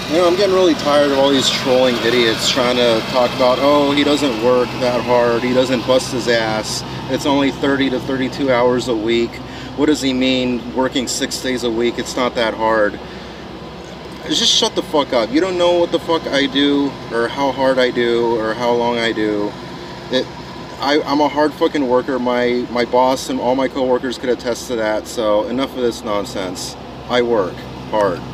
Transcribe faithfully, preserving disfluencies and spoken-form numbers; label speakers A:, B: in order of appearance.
A: You know, I'm getting really tired of all these trolling idiots trying to talk about, oh, he doesn't work that hard, he doesn't bust his ass, it's only thirty to thirty-two hours a week. What does he mean working six days a week? It's not that hard. Just shut the fuck up. You don't know what the fuck I do, or how hard I do, or how long I do. It, I, I'm a hard fucking worker. My, my boss and all my coworkers could attest to that, so enough of this nonsense. I work hard.